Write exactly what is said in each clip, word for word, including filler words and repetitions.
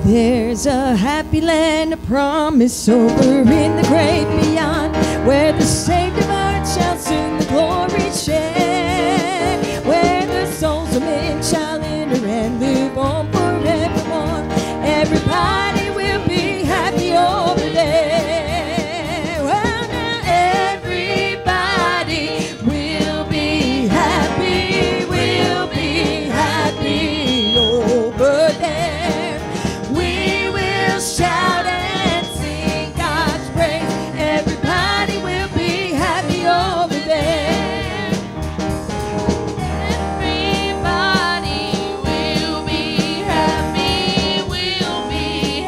There's a happy land of promise over in the great beyond, where the saved of earth shall soon the glory share, where the souls of men shall enter and live on forevermore. Everybody will be happy over there. Well, now everybody will be happy, will be happy over there. We will shout and sing God's praise. Everybody will be happy over there. Everybody will be happy, will be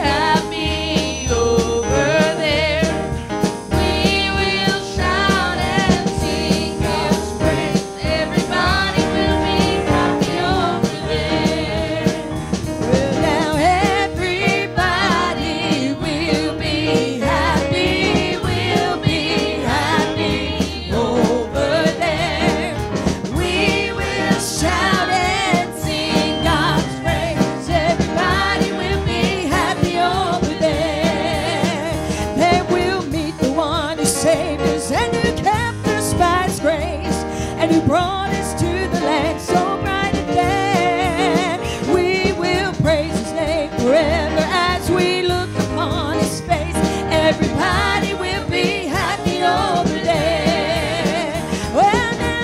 happy over there. We will shout and sing God's praise. Everybody will be happy over there. Well, now everybody will be happy, will be happy over there. We will shout and sing God's praise. Everybody will be happy over there. They will meet the one who saved us and who kept us by his grace and who brought us to the land so bright and fair. We will praise his name forever as we look upon his face. Everybody will be happy over there. Well, now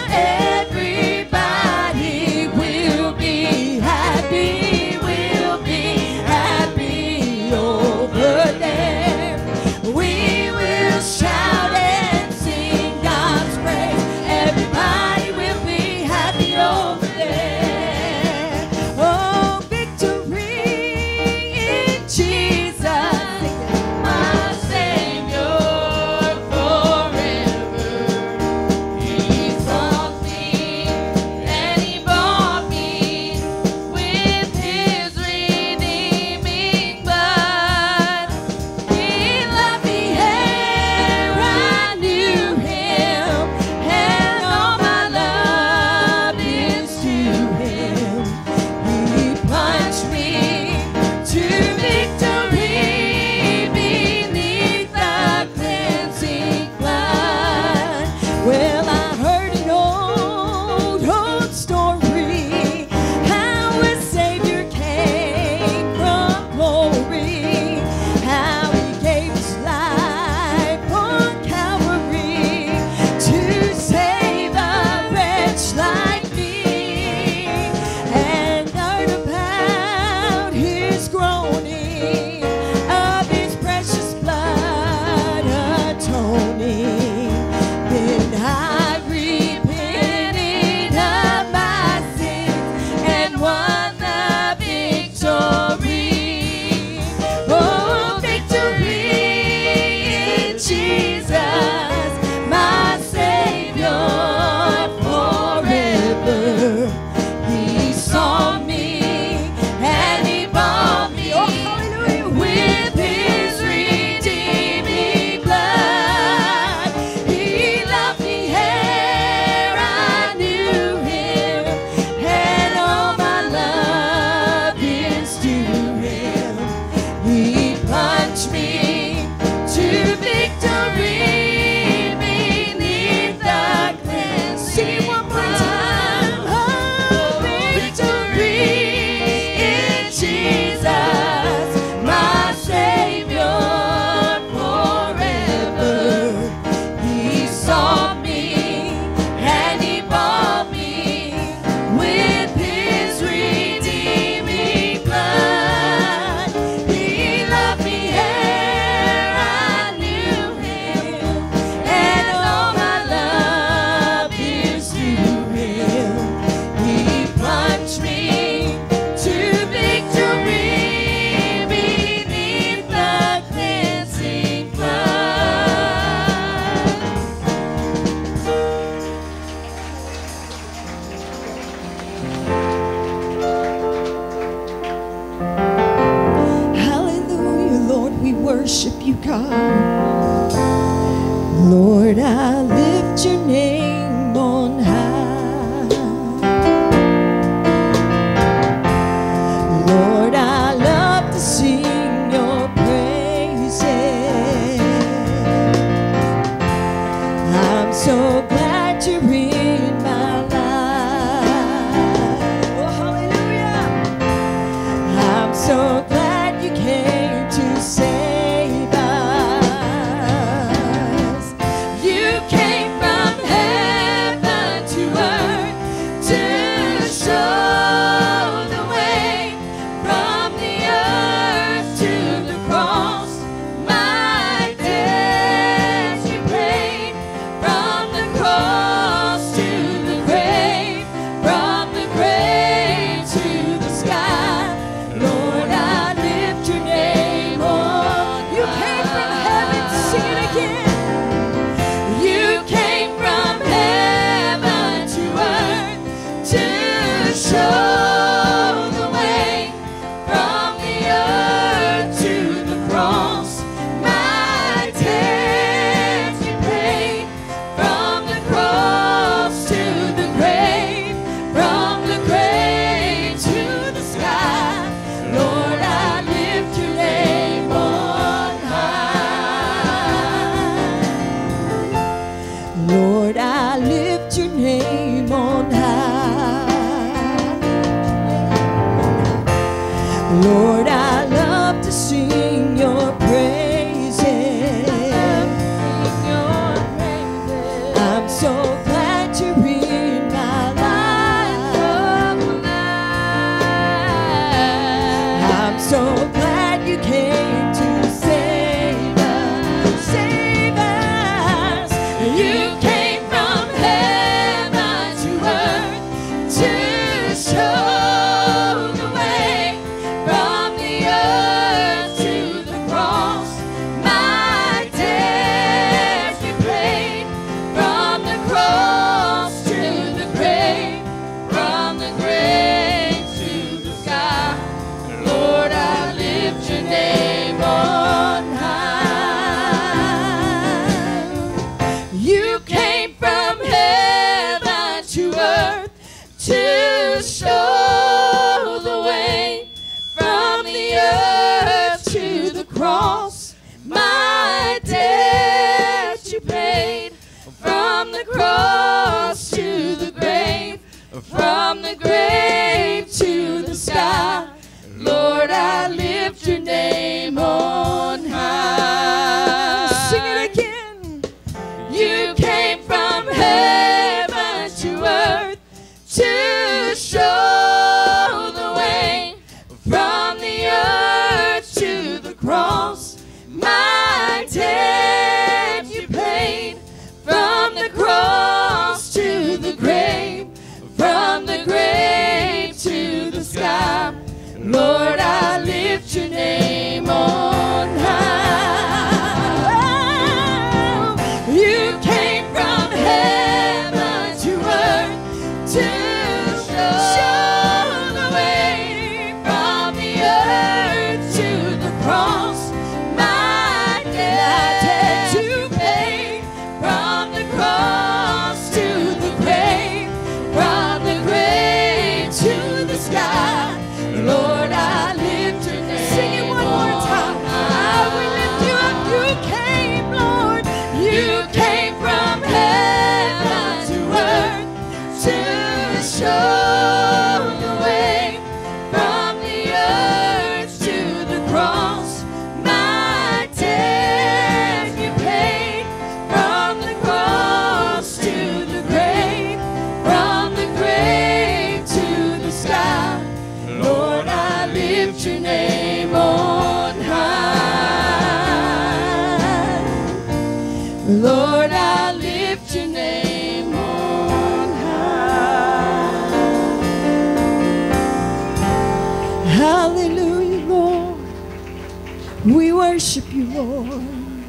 everybody will be happy, will be happy over there. We will shout and sing God's praise. Everybody will be happy over there. Oh, victory in Jesus, My Savior forever. He sought me and he bought me with his redeeming blood. He loved me ere I knew him, and all my love is to him. He plunged me to victory beneath the cleansing flood. well, I heard an old, old story, how a Savior came from glory, how he gave his life on Calvary to save a wretch like me, and learn about his groaning, of his precious blood atoning. Then I repented of my sins and won the victory. Oh, victory in Jesus, my Savior forever. He saw me and he bought me, oh, hallelujah, with his redeeming blood. He loved me ere I knew him, and all my love is to him. He plunged me to victory beneath the cleansing. Sing it one more time. Oh, victory in Jesus, my Savior forever. He saw me and he bought me with his redeeming blood. He loved me ere I knew him, and all my love is to him. He plunged me to victory beneath the cleansing flood. Hallelujah, Lord, we worship you, God. Lord, I lift your name on high. Lord, I love to sing You came from heaven to earth to show the way. From the earth to the cross, my debt you paid. From the cross to the grave, from the grave to the sky, Lord, I lift your name on high. You came from heaven to earth to show the way. From the earth to the cross, my debt you paid. From the cross to the grave, from the grave to the sky, Lord, I lift your name on high. Sing it again. You came from heaven to earth to show the way. From the earth to the cross, my debt you paid. From the cross to the grave, from the grave to the sky, Lord, I lift your name on high. You came from heaven to earth to show the way. From the earth to the cross, my debt you paid. From the cross to the grave, from the grave to the sky, Lord, I lift your name. Sing it one more time. I will lift you up. You came, Lord. You came from heaven to earth to show the way. From the earth to the cross, my debt you paid. From the cross to the grave, from the grave to the sky, Lord, I lift your name on high. Lord, I lift your name on high. Hallelujah, Lord. We worship you, Lord.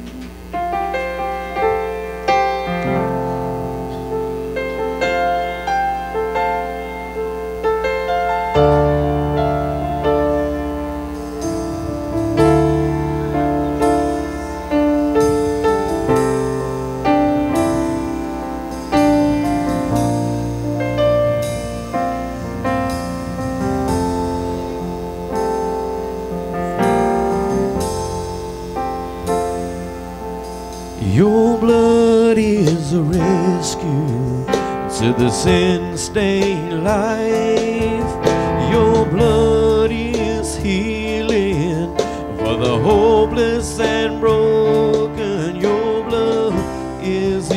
Your blood is a rescue to the sin-stained life. Your blood is healing for the hopeless and broken. Your blood is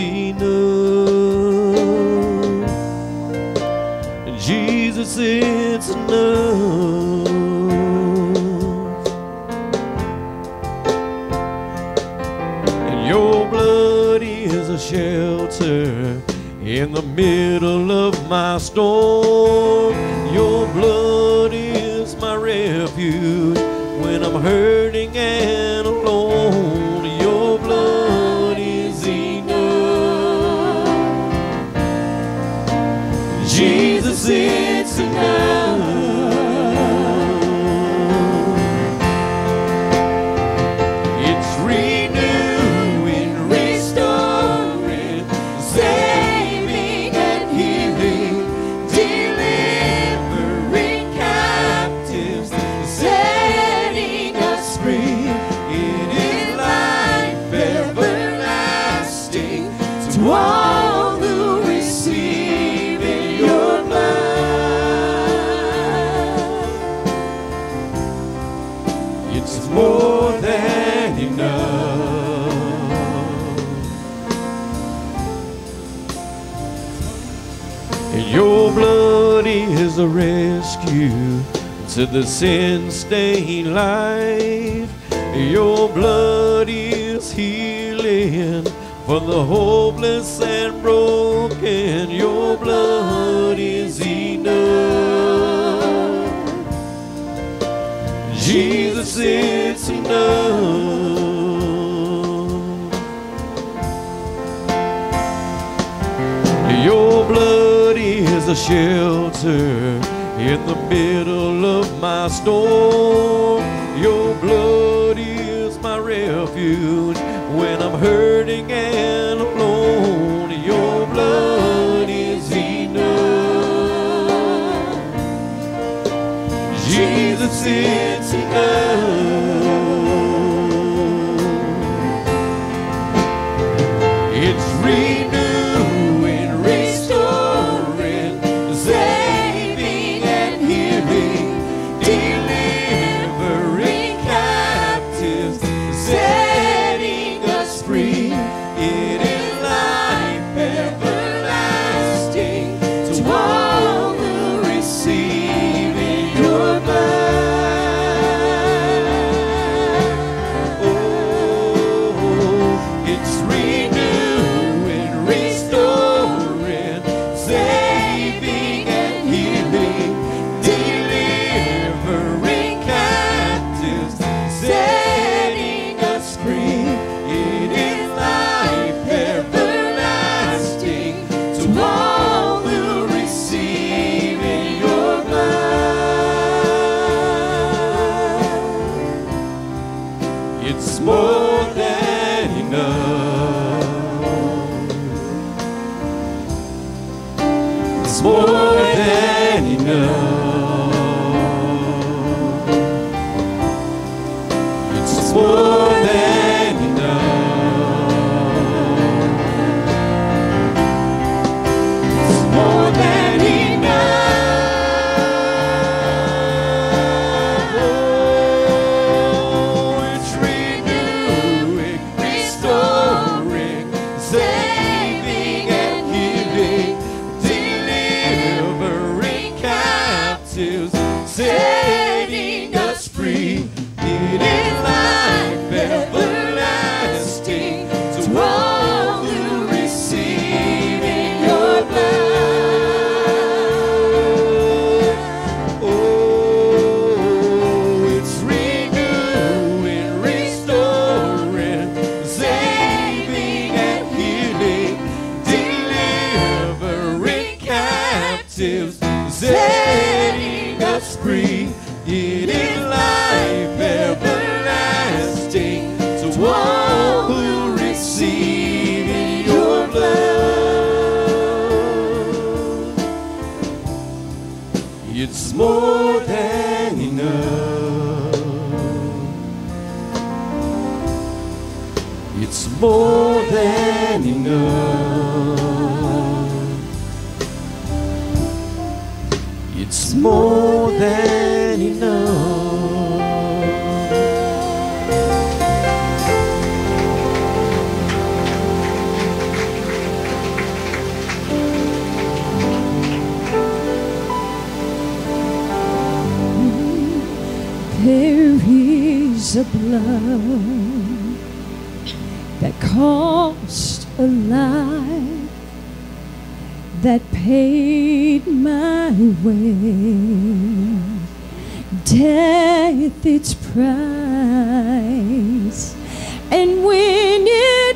enough. Jesus, it's enough. Your blood is a shelter in the middle of my storm. Your blood is my refuge when I'm hurting and alone. Your blood is enough. Jesus, it's enough. It's renewing, restoring, saving and healing, delivering captives, setting us free. It is life everlasting to all who receive in your blood. It's more than enough. Your blood is a rescue to the sin-stained life. Your blood is healing for For the hopeless and broken, your blood is enough. Jesus, it's enough. Your blood is a shelter in the middle of my storm. Your blood is my refuge when I'm hurting and alone. Your blood is enough. Jesus, it's enough. It's renewing, restoring, saving and healing, delivering captives, setting us free. It is life everlasting to all who receive in your blood. Oh, it's renewing, restoring, saving and healing, delivering captives, setting us free. It is life everlasting to all who receive in your blood. It's more than enough. It's more than enough. It's more than enough. It's more than enough. Oh, it's renewing, restoring, saving and healing, delivering captives, setting us free. It is life everlasting to all who receive in your blood. Oh, it's renewing, restoring, saving and healing, delivering captives, setting us free. It is life everlasting to all who receive in your blood. It's more than enough. It's more than enough. It's more than enough. There is a blood that cost a life, that paid my way, death its price. And when it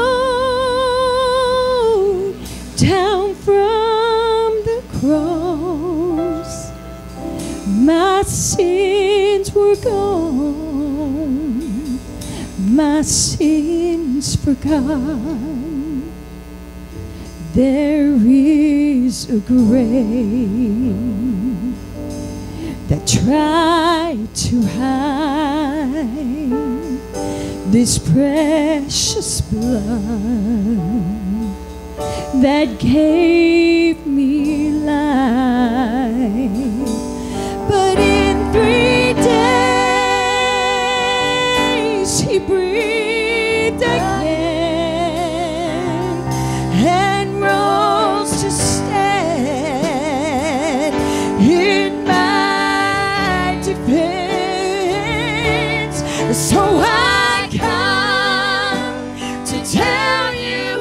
flowed down from the cross, my sins were gone, my sins forgot. There is a grave that tried to hide this precious blood that gave me life. But in three days he breathed again and rose to stand in my defense. So I come to tell you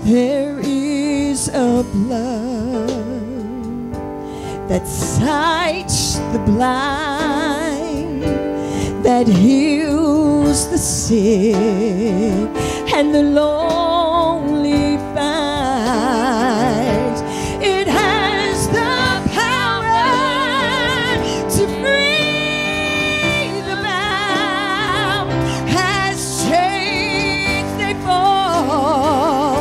There is a blood that sights the blind, that heals the sick and the lonely finds. It has the power to free the bound, has chains they fall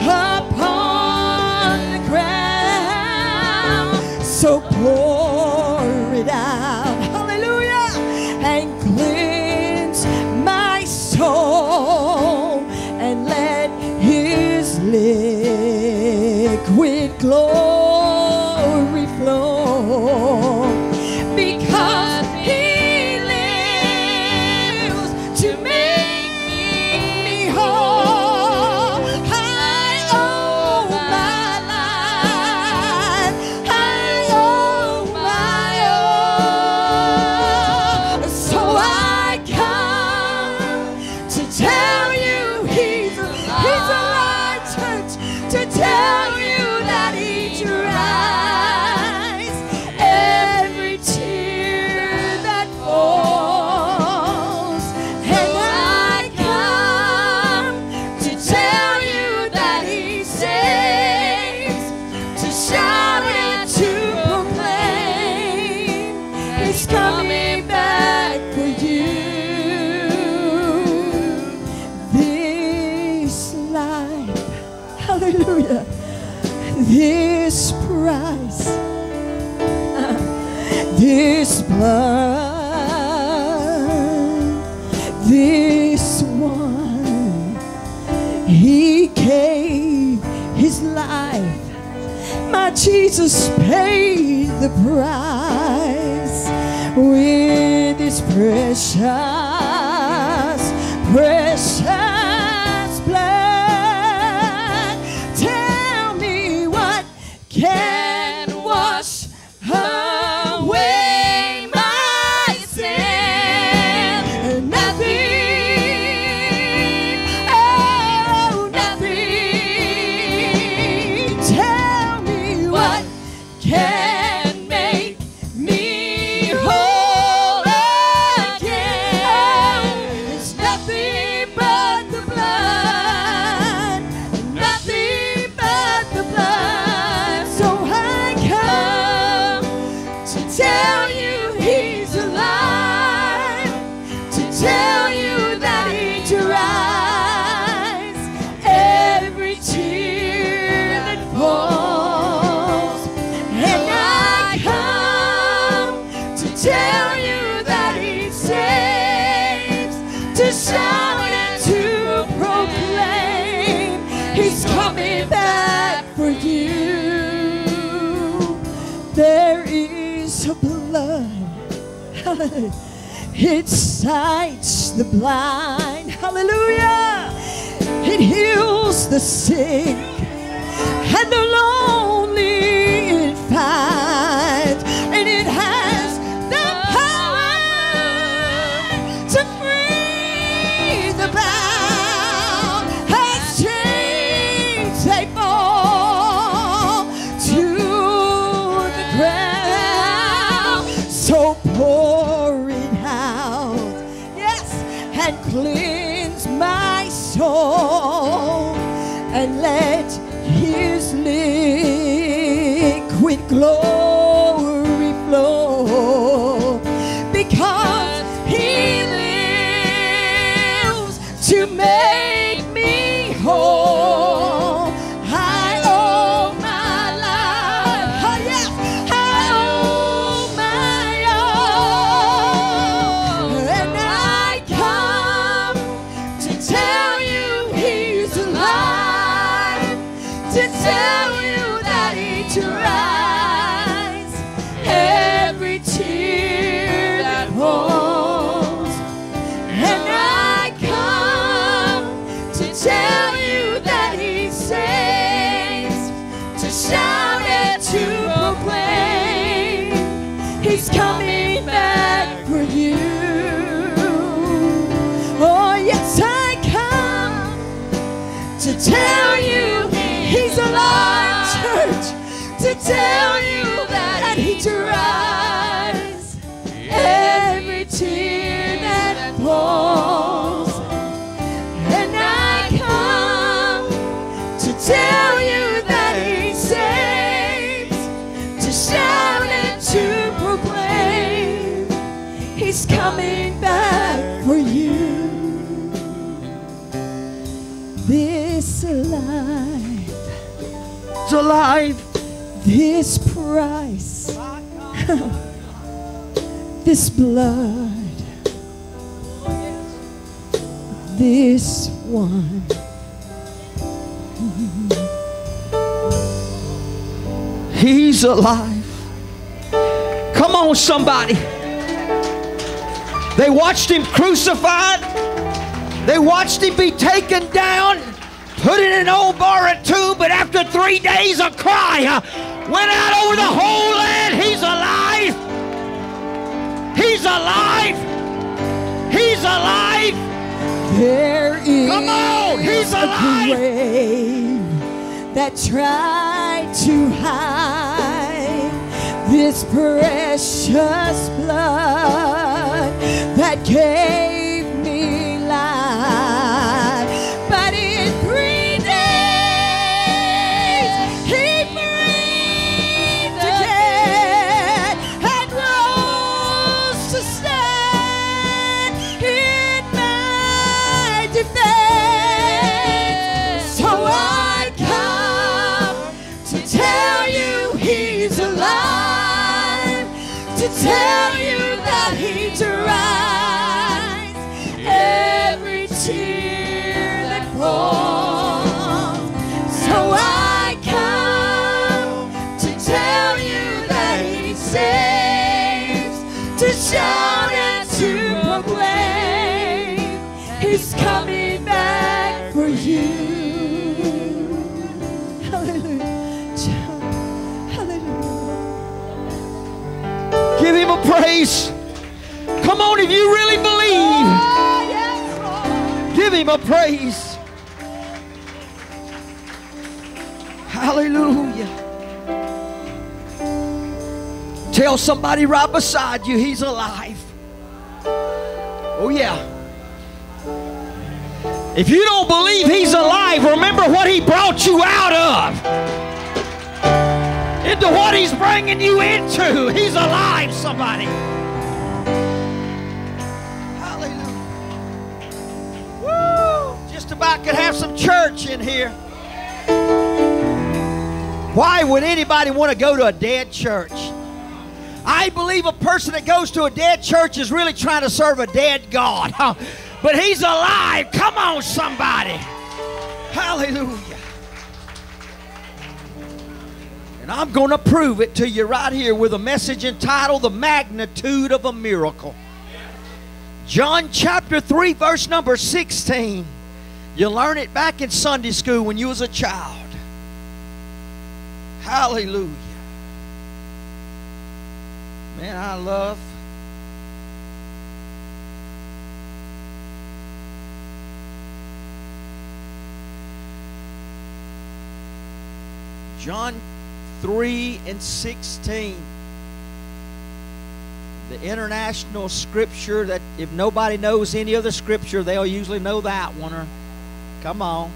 upon the ground. So pour it out, hallelujah, and cleanse my soul, and let his liquid glory flow, because he lives to make me whole. I owe my life, I owe my all. So I come to tell you he's alive, he's alive, church, to tell you that he dries every tear that falls. And I come to tell you that he saves, to shout and to proclaim he's coming back for you. This life, hallelujah, this price, this blood, this one, he gave his life. My Jesus paid the price with his precious, precious blood. Tell me what can wash away my sin. Nothing, oh nothing. Tell me what can make me whole again. It's nothing but the blood, nothing but the blood. So I come to tell you he's alive, to tell you that he dries every tear that falls. And I come to tell you that he saves, to shout and to proclaim he's coming back for you. There is a blood, it sights the blind, hallelujah, it heals the sick and the lonely it finds, and it has the power to free the bound, has chains they fall to the ground. So pour it out, yes, and cleanse my soul, and let his liquid glory flow, because he lives to make me whole. I owe my life, oh yes, I owe my all, and I come to tell you he's alive, to tell you that he dries every tear that falls. And I come to tell you that he saves, to shout and to proclaim he's coming back for you. Oh yes, I come to tell you to tell you that He dries every tear that falls. And I come to tell you that He saves, to shout and to proclaim He's coming back for you. This life, It's alive. this price, this blood, this one. He's alive. Come on, somebody. They watched Him crucified. They watched Him be taken down, put in an old borrowed tomb, but after three days a cry uh, went out over the whole land. He's alive. He's alive. He's alive. There is Come on, He's a alive. grave that tried to hide this precious blood that gave me life. But in three days He breathed again and rose to stand in my defense. So I come to tell you He's alive, to tell you that He dries every tear that falls. So I come to tell you that He saves, to shout and to proclaim He's coming back for you. Hallelujah. Hallelujah. Give Him a praise. Come on, if you really believe, Oh, yes, Lord. give Him a praise. Hallelujah. Tell somebody right beside you He's alive. Oh, yeah. If you don't believe He's alive, remember what He brought you out of, into what He's bringing you into. He's alive, somebody. Hallelujah. Woo! Just about could have some church in here. Why would anybody want to go to a dead church? I believe a person that goes to a dead church is really trying to serve a dead God. But He's alive. Come on, somebody. Hallelujah. And I'm going to prove it to you right here with a message entitled The Magnitude of a Miracle. John chapter three, verse number sixteen. You learn it back in Sunday school when you was a child. Hallelujah. Man, I love John three and sixteen. The international scripture that if nobody knows any other scripture, they'll usually know that one. Or, come on.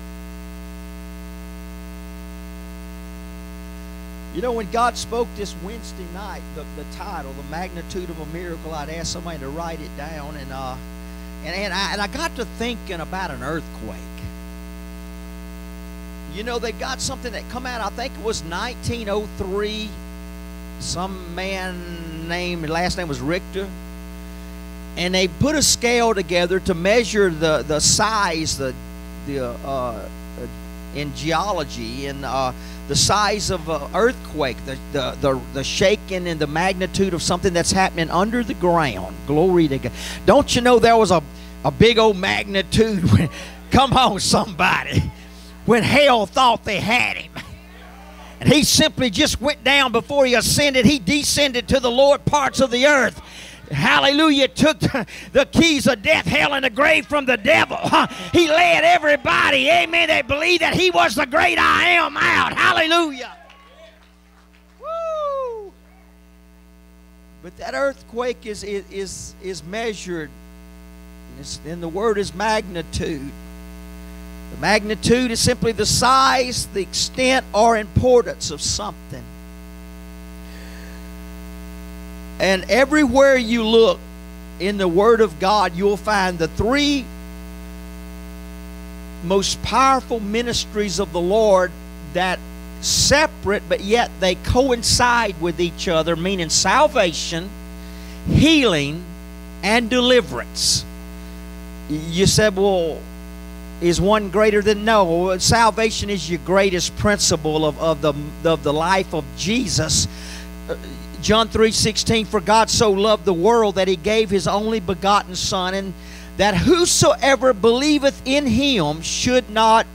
You know, when God spoke this Wednesday night, the, the title, The Magnitude of a Miracle, I'd asked somebody to write it down, and uh, and, and, I, and I got to thinking about an earthquake. You know, they got something that come out, I think it was nineteen oh three. Some man named, last name was Richter. And they put a scale together to measure the, the size, the, the uh, in geology, and uh, the size of an earthquake, the, the, the, the shaking and the magnitude of something that's happening under the ground. Glory to God. Don't you know there was a, a big old magnitude when, come on, somebody, when hell thought they had him. And he simply just went down before he ascended. He descended to the lower parts of the earth. Hallelujah. Took the keys of death, hell, and the grave from the devil. He led everybody, amen, that believed that he was the great I am out. Hallelujah. But that earthquake is is is, is measured, and the word is magnitude. The magnitude is simply the size, the extent, or importance of something. And everywhere you look in the Word of God, you'll find the three most powerful ministries of the Lord that separate, but yet they coincide with each other, meaning salvation, healing, and deliverance. You said, well, is one greater than? No. Salvation is your greatest principle of, of, the, of the life of Jesus. John three sixteen, for God so loved the world that he gave his only begotten Son, and that whosoever believeth in him should not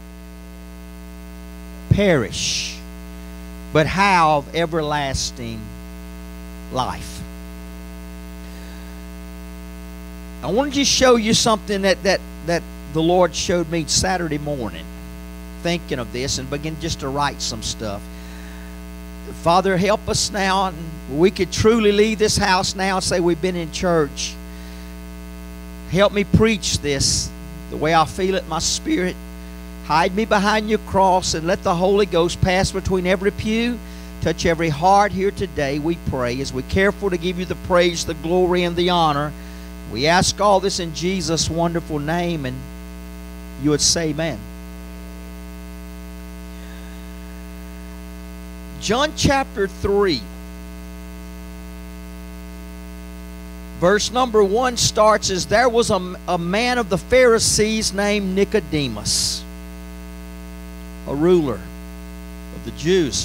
perish, but have everlasting life. I want to just show you something that, that, that the Lord showed me Saturday morning, thinking of this, and begin just to write some stuff. Father, help us now, and we could truly leave this house now and say we've been in church. Help me preach this the way I feel it in my spirit. Hide me behind your cross, and let the Holy Ghost pass between every pew, touch every heart here today, we pray, as we're careful to give you the praise, the glory, and the honor. We ask all this in Jesus' wonderful name, and you would say amen. John chapter three, verse number one starts as there was a, a man of the Pharisees named Nicodemus, a ruler of the Jews.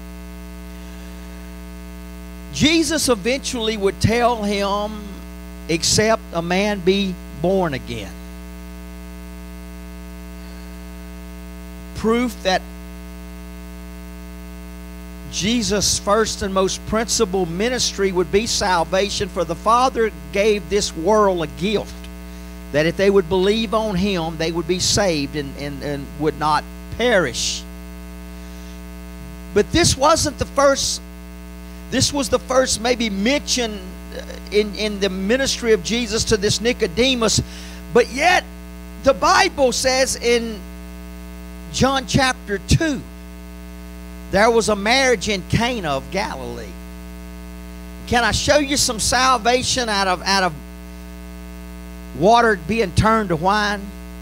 Jesus eventually would tell him, except a man be born again. Proof that Jesus' first and most principal ministry would be salvation, for the Father gave this world a gift, that if they would believe on him, they would be saved and, and, and would not perish. But this wasn't the first, this was the first maybe mention in, in the ministry of Jesus to this Nicodemus. But yet, the Bible says in John chapter two, there was a marriage in Cana of Galilee. Can I show you some salvation out of, out of water being turned to wine?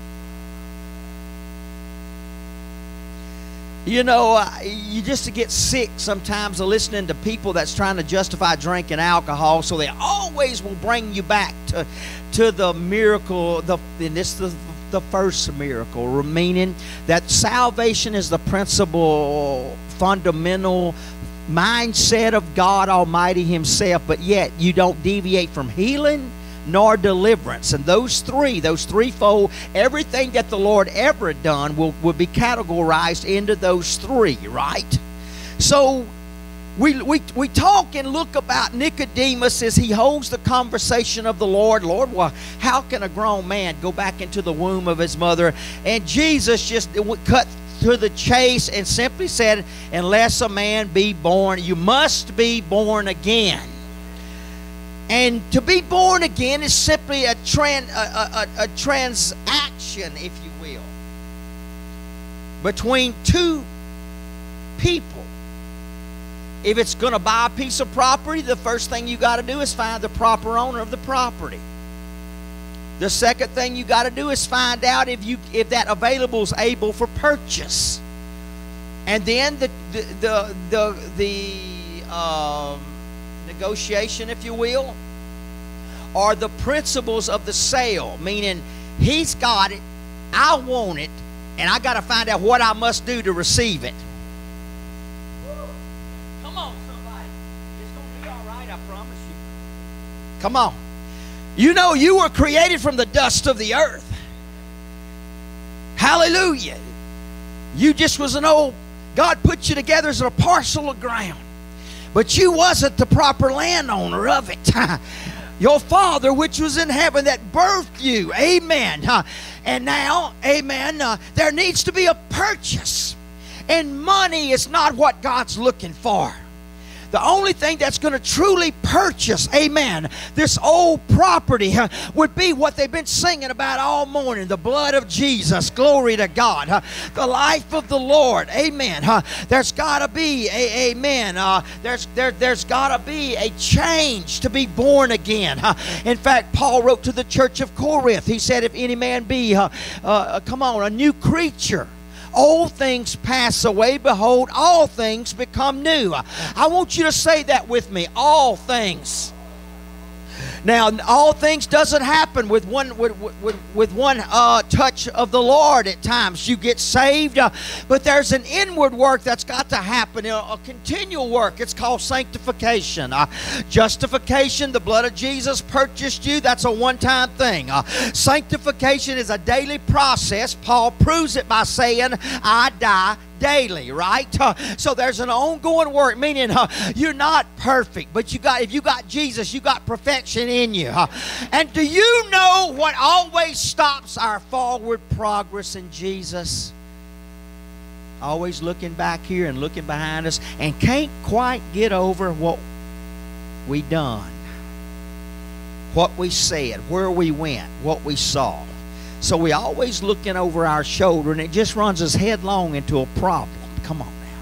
You know, uh, you just to get sick sometimes of listening to people that's trying to justify drinking alcohol, so they always will bring you back to, to the miracle, the, and this the, the first miracle, meaning that salvation is the principal, fundamental mindset of God Almighty himself, but yet you don't deviate from healing nor deliverance. And those three, those threefold, everything that the Lord ever done will, will be categorized into those three, right? So we, we, we talk and look about Nicodemus as he holds the conversation of the Lord. Lord, well, how can a grown man go back into the womb of his mother? And Jesus just cut to the chase and simply said, unless a man be born, you must be born again. And to be born again is simply a, tran, a, a, a transaction, if you will, between two people. If it's going to buy a piece of property, the first thing you got to do is find the proper owner of the property. The second thing you got to do is find out if you if that available is able for purchase. And then the the the the, the um, negotiation, if you will, are the principles of the sale, meaning he's got it, I want it, and I got to find out what I must do to receive it. Come on, somebody. It's going to be all right, I promise you. Come on. You know you were created from the dust of the earth. Hallelujah. You just was an old, God put you together as a parcel of ground, but you wasn't the proper landowner of it. Your Father which was in heaven that birthed you. Amen. And now, amen, uh, there needs to be a purchase. And money is not what God's looking for. The only thing that's going to truly purchase, amen, this old property uh, would be what they've been singing about all morning, the blood of Jesus. Glory to God. Uh, the life of the Lord. Amen. Uh, there's got to be, a, amen, uh, there's, there, there's got to be a change to be born again. Uh, in fact, Paul wrote to the church of Corinth. He said, if any man be, uh, uh, come on, a new creature, old things pass away, behold, all things become new. I want you to say that with me, all things. Now, all things doesn't happen with one with, with, with one uh, touch of the Lord at times. You get saved, uh, but there's an inward work that's got to happen, a, a continual work. It's called sanctification. Uh, justification, the blood of Jesus purchased you. That's a one-time thing. Uh, sanctification is a daily process. Paul proves it by saying, I die daily, right? Uh, so there's an ongoing work, meaning uh, you're not perfect, but you got, if you got Jesus, you got perfection in you. Uh, and do you know what always stops our forward progress in Jesus? Always looking back here and looking behind us and can't quite get over what we done, what we said, where we went, what we saw. So we always looking over our shoulder, and it just runs us headlong into a problem. Come on now.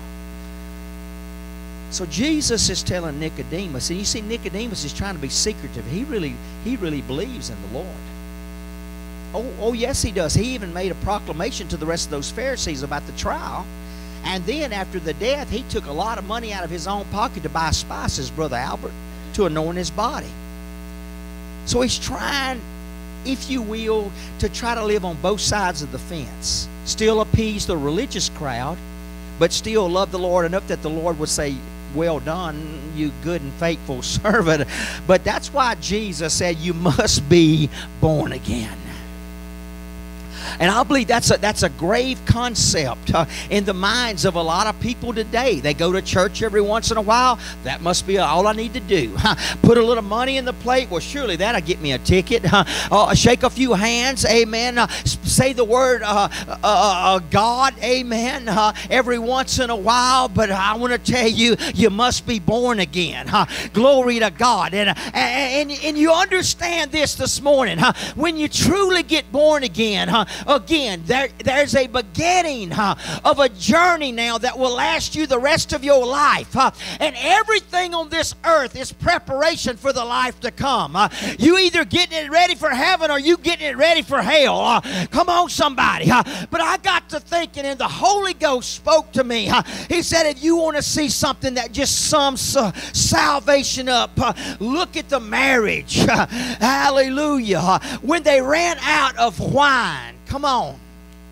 So Jesus is telling Nicodemus, and you see Nicodemus is trying to be secretive. He really, he really believes in the Lord. Oh, oh yes, he does. He even made a proclamation to the rest of those Pharisees about the trial. And then after the death, he took a lot of money out of his own pocket to buy spices, Brother Albert, to anoint his body. So he's trying, if you will, to try to live on both sides of the fence. Still appease the religious crowd, but still love the Lord enough that the Lord would say, well done, you good and faithful servant. But that's why Jesus said you must be born again. And I believe that's a, that's a grave concept uh, in the minds of a lot of people today. They go to church every once in a while. That must be all I need to do. Put a little money in the plate. Well, surely that'll get me a ticket. Uh, shake a few hands. Amen. Uh, say the word uh, uh, uh, God. Amen. Uh, every once in a while. But I want to tell you, you must be born again. Uh, glory to God. And, and, and you understand this this morning. Uh, when you truly get born again, uh, Again, there, there's a beginning huh, of a journey now that will last you the rest of your life. Huh? And everything on this earth is preparation for the life to come. Uh, you either getting it ready for heaven or you getting it ready for hell. Uh, come on, somebody. Uh, but I got to thinking, and the Holy Ghost spoke to me. Uh, he said, if you want to see something that just sums uh, salvation up, uh, look at the marriage. Uh, hallelujah. Uh, when they ran out of wine, come on.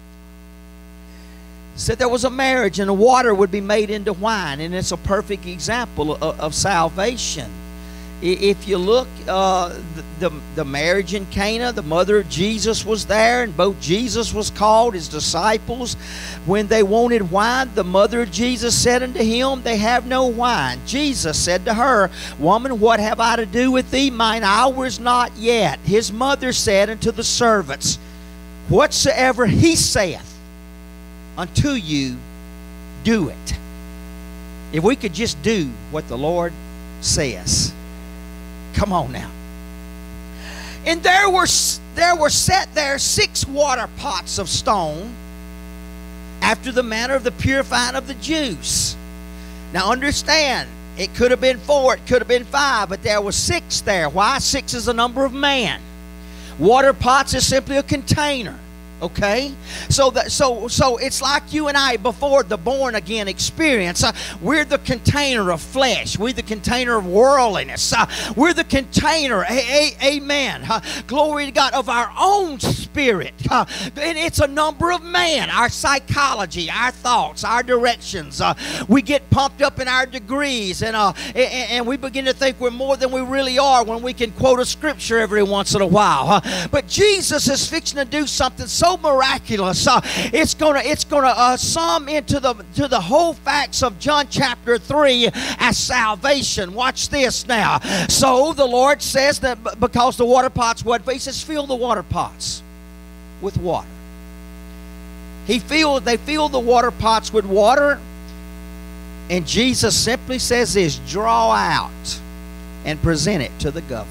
Said there was a marriage and the water would be made into wine, and it's a perfect example of, of salvation. If you look, uh, the, the, the marriage in Cana, the mother of Jesus was there, and both Jesus was called, his disciples. When they wanted wine, the mother of Jesus said unto him, they have no wine. Jesus said to her, woman, what have I to do with thee? Mine hour is not yet. His mother said unto the servants, whatsoever he saith unto you, do it. If we could just do what the Lord says. Come on now. And there were, there were set there six water pots of stone, after the manner of the purifying of the juice. Now understand, it could have been four, it could have been five, but there were six there. Why? Six is the number of man. Water pots is simply a container. Okay, so that so so it's like you and I before the born again experience. Uh, we're the container of flesh. We're the container of worldliness. Uh, we're the container, a, a, amen. Uh, glory to God, of our own spirit. Uh, and it's a number of man. Our psychology, our thoughts, our directions. Uh, we get pumped up in our degrees, and uh, and, and we begin to think we're more than we really are when we can quote a scripture every once in a while. Uh, but Jesus is fixing to do something so miraculous. Uh, it's gonna it's gonna uh, sum into the to the whole facts of John chapter three as salvation. Watch this now. So the Lord says that because the water pots, what he says, fill the water pots with water. He filled they filled the water pots with water, And Jesus simply says this, draw out and present it to the governor.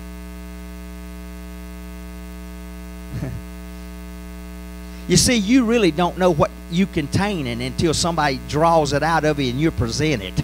You see, you really don't know what you contain until somebody draws it out of you and you present it.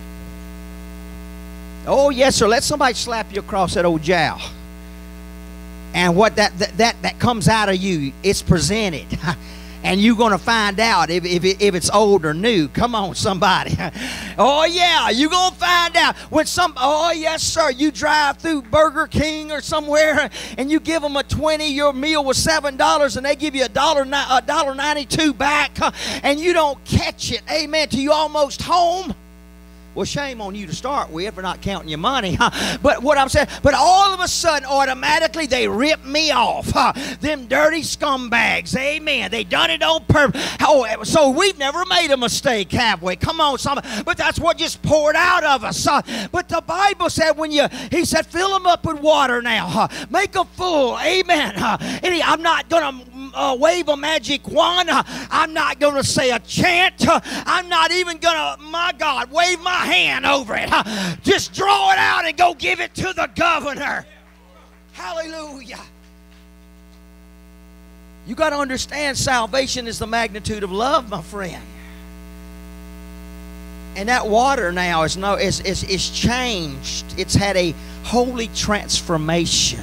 Oh, yes, sir. Let somebody slap you across that old jowl. And what that, that, that, that comes out of you, it's presented. And you're going to find out if, if, it, if it's old or new. Come on, somebody. Oh, yeah, you're going to find out. When some, oh, yes, sir, you drive through Burger King or somewhere and you give them a twenty, your meal was seven dollars, and they give you a dollar, a dollar ninety-two back, and you don't catch it, amen, till you almost home. Well, shame on you to start with for not counting your money. Huh? But what I'm saying, but all of a sudden, automatically, they rip me off. Huh? Them dirty scumbags. Amen. They done it on purpose. Oh, so we've never made a mistake, have we? Come on, somebody. But that's what just poured out of us. Huh? But the Bible said when you, he said, fill them up with water now. Huh? Make them full. Amen. Huh? And he, I'm not going to Uh, wave a magic wand. Uh, I'm not going to say a chant. Uh, I'm not even going to, my God, wave my hand over it. Uh, just draw it out and go give it to the governor. Hallelujah. You got to understand, salvation is the magnitude of love, my friend. And that water now is no, is is is changed. It's had a holy transformation.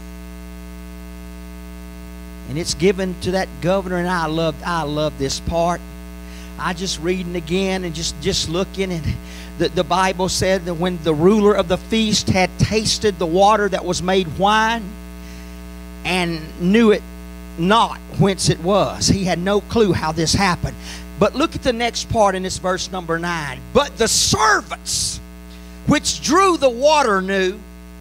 And it's given to that governor, and I love, I love this part. I just reading again and just, just looking, and the, the Bible said that when the ruler of the feast had tasted the water that was made wine and knew it not whence it was. He had no clue how this happened. But look at the next part in this verse number nine. But the servants which drew the water knew.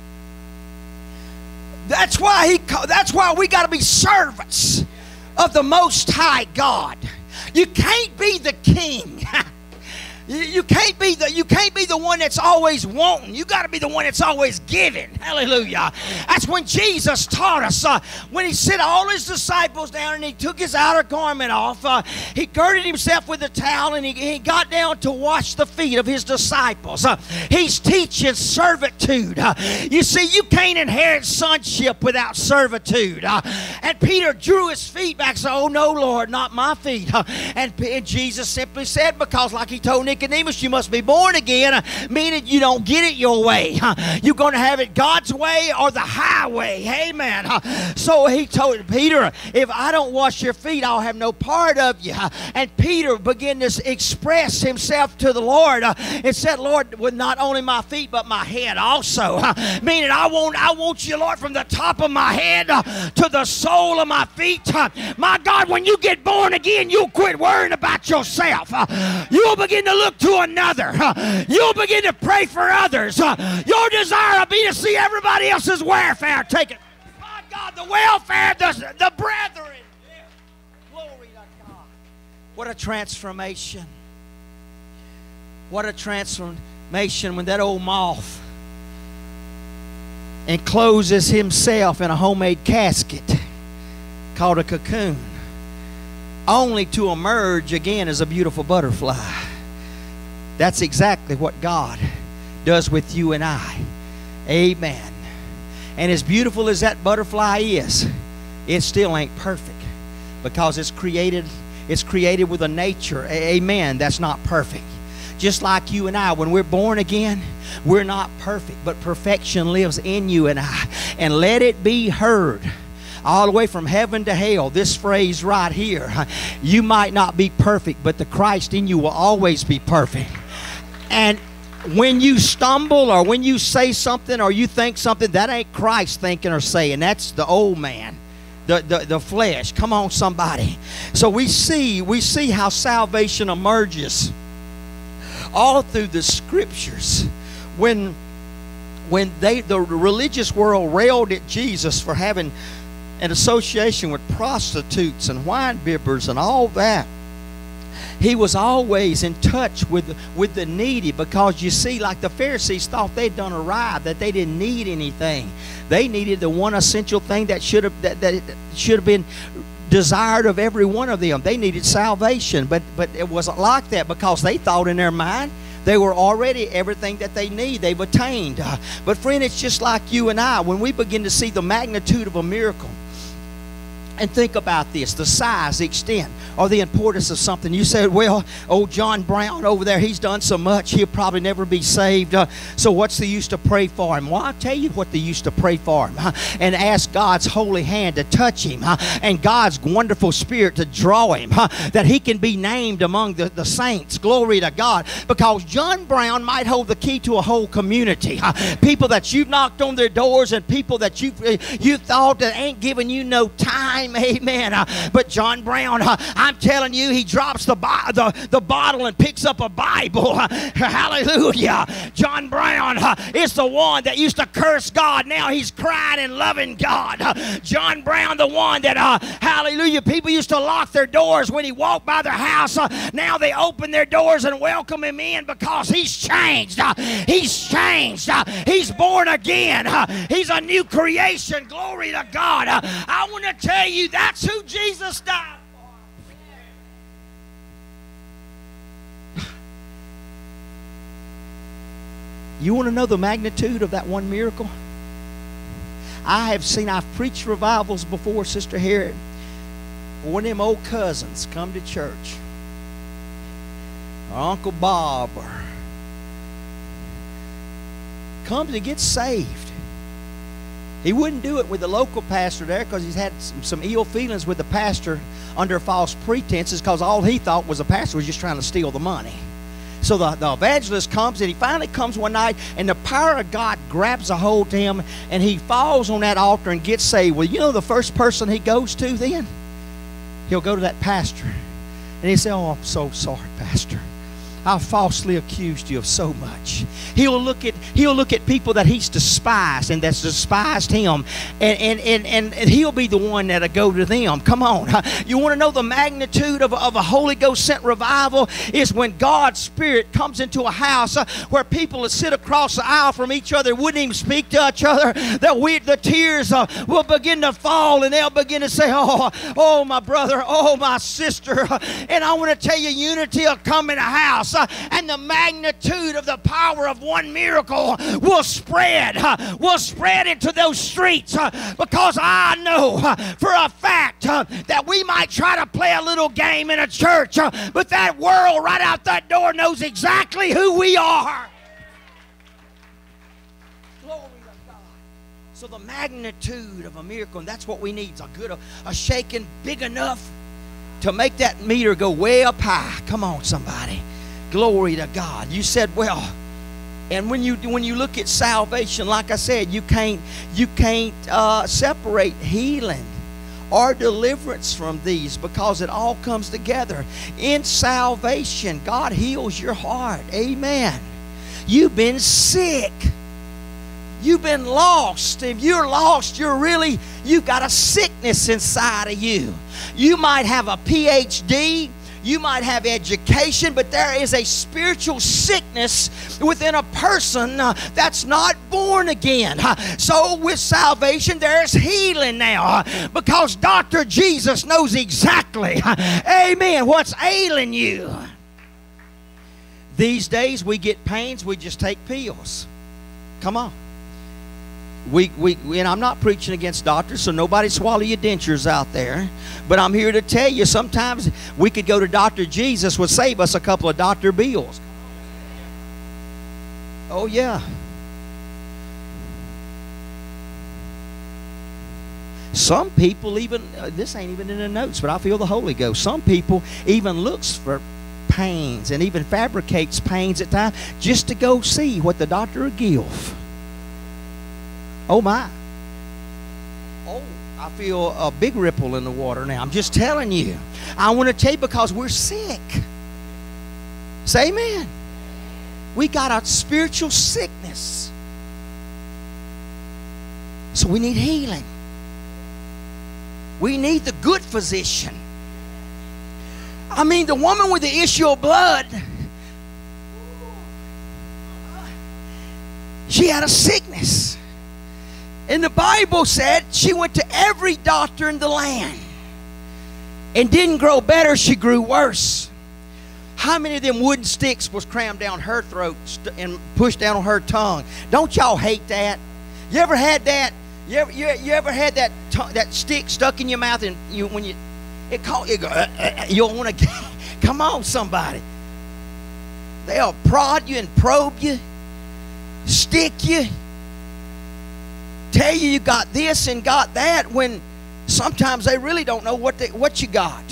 That's why he. That's why we got to be servants of the Most High God. You can't be the king. You can't be the you can't be the one that's always wanting. You got to be the one that's always giving. Hallelujah. That's when Jesus taught us. Uh, when he set all his disciples down and he took his outer garment off, uh, he girded himself with a towel and he, he got down to wash the feet of his disciples. Uh, he's teaching servitude. Uh, you see, you can't inherit sonship without servitude. Uh, and Peter drew his feet back and said, "Oh no, Lord, not my feet." Uh, and, and Jesus simply said, because like he told Nicodemus, you must be born again, uh, meaning you don't get it your way. Uh, you're going to have it God's way or the highway. Amen. Uh, so he told Peter, if I don't wash your feet, I'll have no part of you. Uh, and Peter began to express himself to the Lord uh, and said, "Lord, with not only my feet, but my head also." Uh, meaning I want, I want you, Lord, from the top of my head uh, to the sole of my feet. Uh, my God, when you get born again, you'll quit worrying about yourself. Uh, you'll begin to look to another. Uh, you'll begin to pray for others. Uh, your desire will be to see everybody else's welfare taken. My God, the welfare of the, the brethren. Glory to God. What a transformation. What a transformation when that old moth encloses himself in a homemade casket called a cocoon, only to emerge again as a beautiful butterfly. That's exactly what God does with you and I. Amen. And as beautiful as that butterfly is, it still ain't perfect, because it's created, it's created with a nature, amen, that's not perfect. Just like you and I, when we're born again, we're not perfect, but perfection lives in you and I. And let it be heard all the way from heaven to hell, this phrase right here: you might not be perfect, but the Christ in you will always be perfect. And when you stumble or when you say something or you think something, that ain't Christ thinking or saying. That's the old man, the, the, the flesh. Come on, somebody. So we see, we see how salvation emerges all through the scriptures. When, when they, the religious world railed at Jesus for having an association with prostitutes and wine bibbers and all that, he was always in touch with, with the needy, because you see, like the Pharisees thought they'd done right, that they didn't need anything. They needed the one essential thing that should have that, that should have been desired of every one of them. They needed salvation, but but it wasn't like that, because they thought in their mind They were already everything that they need. They've attained. Uh, but friend, it's just like you and I. When we begin to see the magnitude of a miracle, and think about this, the size, the extent, or the importance of something. You said, well, old John Brown over there, he's done so much, he'll probably never be saved. Uh, so what's the use to pray for him? Well, I'll tell you what the use to pray for him. Huh? And ask God's holy hand to touch him. Huh? And God's wonderful spirit to draw him. Huh? That he can be named among the, the saints. Glory to God. Because John Brown might hold the key to a whole community. Huh? People that you've knocked on their doors and people that you you thought that ain't giving you no time. Amen. Uh, but John Brown, uh, I'm telling you, he drops the, the, the bottle and picks up a Bible. Uh, hallelujah. John Brown uh, is the one that used to curse God. Now he's crying and loving God. Uh, John Brown, the one that, uh, hallelujah, people used to lock their doors when he walked by their house. Uh, now they open their doors and welcome him in because he's changed. Uh, he's changed. Uh, he's born again. Uh, he's a new creation. Glory to God. Uh, I want to tell you, that's who Jesus died for. You want to know the magnitude of that one miracle? I have seen, I've preached revivals before, Sister Harriet. One of them old cousins come to church, or Uncle Bob, or comes to get saved. He wouldn't do it with the local pastor there because he's had some, some ill feelings with the pastor under false pretenses because all he thought was the pastor was just trying to steal the money. So the, the evangelist comes, and he finally comes one night, and the power of God grabs a hold to him, and he falls on that altar and gets saved. Well, you know the first person he goes to then? He'll go to that pastor, and he'll say, oh, I'm so sorry, Pastor. I falsely accused you of so much. He'll look at he'll look at people that he's despised and that's despised him, and and and, and, and he'll be the one that'll go to them. Come on. You want to know the magnitude of, of a Holy Ghost sent revival? Is when God's Spirit comes into a house uh, where people will sit across the aisle from each other, wouldn't even speak to each other. That we, the tears uh, will begin to fall, and they'll begin to say, oh, oh, my brother, oh, my sister. And I want to tell you, unity will come in a house. Uh, and the magnitude of the power of one miracle will spread, uh, will spread into those streets, uh, because I know uh, for a fact uh, that we might try to play a little game in a church, uh, but that world right out that door knows exactly who we are. Glory to God. So the magnitude of a miracle, and that's what we need, is a good, a, a shaking big enough to make that meter go way up high. Come on, somebody. Glory to God. You said, well, and when you when you look at salvation, like I said, you can't you can't uh, separate healing or deliverance from these, because it all comes together. In salvation, God heals your heart. Amen. You've been sick. You've been lost. If you're lost, you're really, you've got a sickness inside of you. You might have a P H D. You might have education, but there is a spiritual sickness within a person uh, that's not born again. Uh, so with salvation, there's healing now, uh, because Doctor Jesus knows exactly, uh, amen, what's ailing you. These days, we get pains, we just take pills. Come on. We, we, and I'm not preaching against doctors, so nobody swallow your dentures out there. But I'm here to tell you, sometimes we could go to Doctor Jesus, would save us a couple of doctor bills. Oh, yeah. Some people even, uh, this ain't even in the notes, but I feel the Holy Ghost. Some people even looks for pains and even fabricates pains at times just to go see what the doctor will give. Oh my. Oh, I feel a big ripple in the water now. I'm just telling you. I want to tell you, because we're sick. Say amen. We got a spiritual sickness. So we need healing. We need the good physician. I mean, the woman with the issue of blood, she had a sickness. And the Bible said she went to every doctor in the land and didn't grow better, she grew worse. How many of them wooden sticks was crammed down her throat and pushed down on her tongue? Don't y'all hate that? You ever had that? You ever, you, you ever had that that stick stuck in your mouth, and you when you it caught you go, uh, uh, you don't want to. Come on, somebody. They'll prod you and probe you, stick you, tell you you got this and got that, when sometimes they really don't know what they, what you got.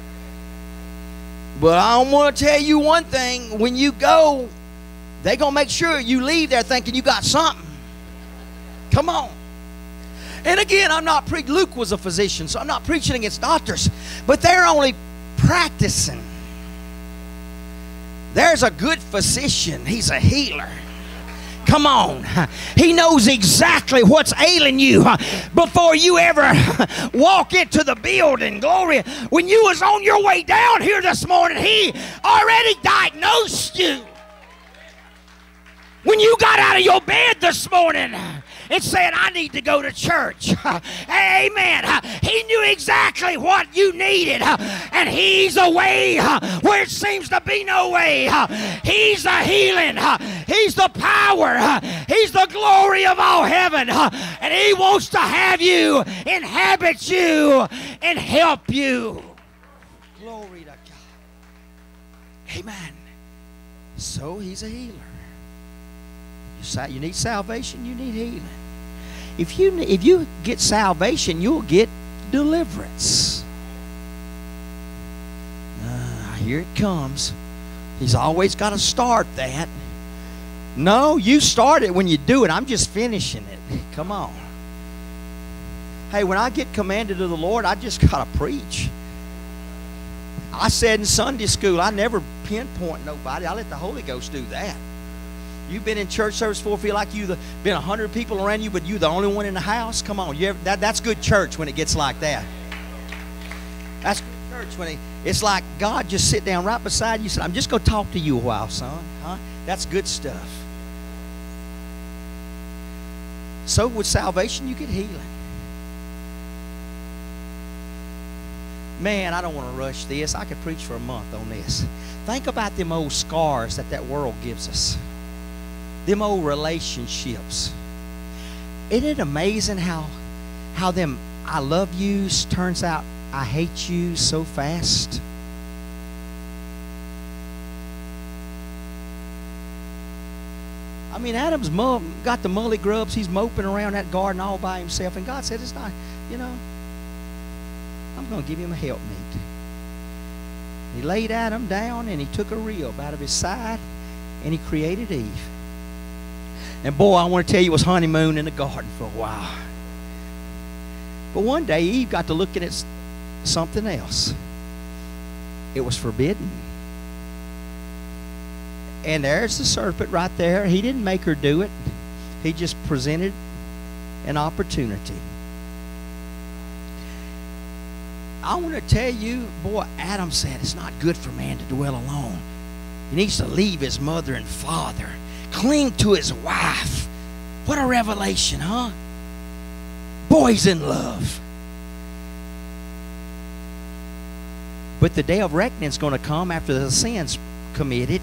But I want to tell you one thing: when you go, they're gonna make sure you leave there thinking you got something. Come on. And again, I'm not pre- Luke was a physician, so I'm not preaching against doctors, but they're only practicing. There's a good physician. He's a healer. Come on. He knows exactly what's ailing you before you ever walk into the building. Glory. When you was on your way down here this morning, he already diagnosed you. When you got out of your bed this morning and said, I need to go to church. Amen. He knew exactly what you needed. And he's a way where it seems to be no way. He's the healing. He's the power. He's the glory of all heaven. And he wants to have you, inhabit you, and help you. Glory to God. Amen. So he's a healer. You need salvation, you need healing. If you, if you get salvation, you'll get deliverance. Uh, here it comes. He's always got to start that. No, you start it when you do it. I'm just finishing it. Come on. Hey, when I get commanded of the Lord, I just got to preach. I said in Sunday school, I never pinpoint nobody. I let the Holy Ghost do that. You've been in church service before, feel like you've been a hundred people around you, but you're the only one in the house? Come on. You ever, that, that's good church when it gets like that. That's good church when it, it's like God just sit down right beside you and said, I'm just going to talk to you a while, son. Huh? That's good stuff. So with salvation, you get healing. Man, I don't want to rush this. I could preach for a month on this. Think about them old scars that that world gives us. Them old relationships. Isn't it amazing how how them I love yous turns out I hate you so fast? I mean, Adam's mom got the mully grubs. He's moping around that garden all by himself. And God said, it's not, you know, I'm going to give him a helpmeet. He laid Adam down and he took a rib out of his side and he created Eve. And boy, I want to tell you, it was honeymoon in the garden for a while. But one day, Eve got to looking at something else. It was forbidden. And there's the serpent right there. He didn't make her do it. He just presented an opportunity. I want to tell you, boy, Adam said it's not good for man to dwell alone. He needs to leave his mother and father. Cling to his wife. What a revelation, huh? Boy's in love. But the day of reckoning is going to come after the sin's committed.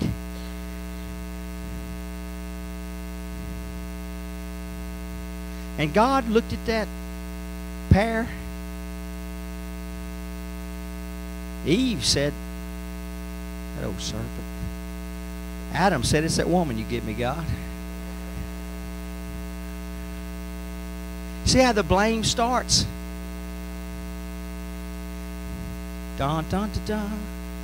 And God looked at that pair. Eve said, that old serpent. Adam said, it's that woman you give me, God. See how the blame starts? Dun, dun, dun, dun.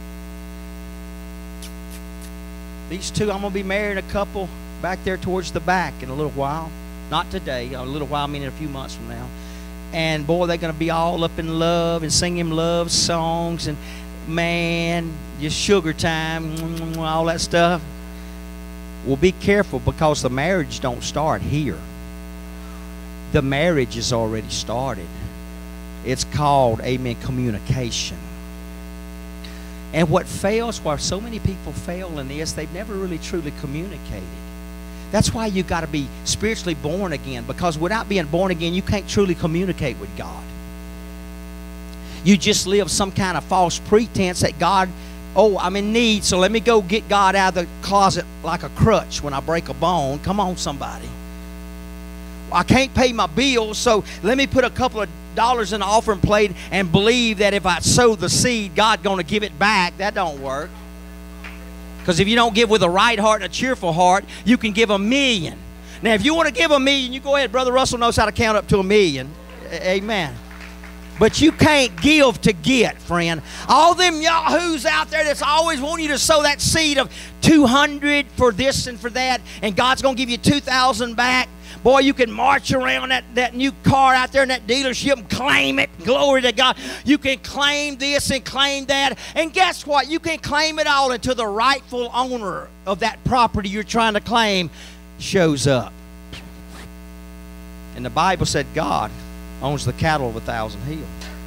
These two, I'm going to be marrying a couple back there towards the back in a little while. Not today, a little while, meaning a few months from now. And boy, they're going to be all up in love and sing him love songs and man, just sugar time, all that stuff. Well, be careful, because the marriage don't start here. The marriage is already started. It's called, amen, communication. And what fails, why so many people fail in this, they've never really truly communicated. That's why you got to be spiritually born again, because without being born again, you can't truly communicate with God. You just live some kind of false pretense that God Oh, I'm in need, so let me go get God out of the closet like a crutch when I break a bone. Come on, somebody. I can't pay my bills, so let me put a couple of dollars in the offering plate and believe that if I sow the seed, God's going to give it back. That don't work. Because if you don't give with a right heart and a cheerful heart, you can give a million. Now, if you want to give a million, you go ahead. Brother Russell knows how to count up to a million. Amen. But you can't give to get, friend. All them yahoos out there that's always want you to sow that seed of two hundred for this and for that, and God's going to give you two thousand back. Boy, you can march around that, that new car out there in that dealership and claim it. Glory to God. You can claim this and claim that. And guess what? You can claim it all until the rightful owner of that property you're trying to claim shows up. And the Bible said God owns the cattle of a thousand hills.